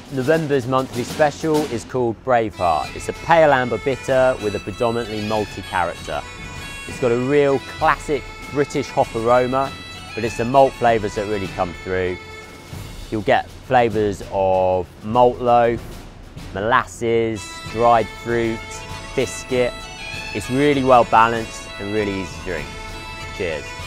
November's monthly special is called Braveheart. It's a pale amber bitter with a predominantly malty character. It's got a real classic British hop aroma, but it's the malt flavours that really come through. You'll get flavours of malt loaf, molasses, dried fruit, biscuit. It's really well balanced and really easy to drink. Cheers.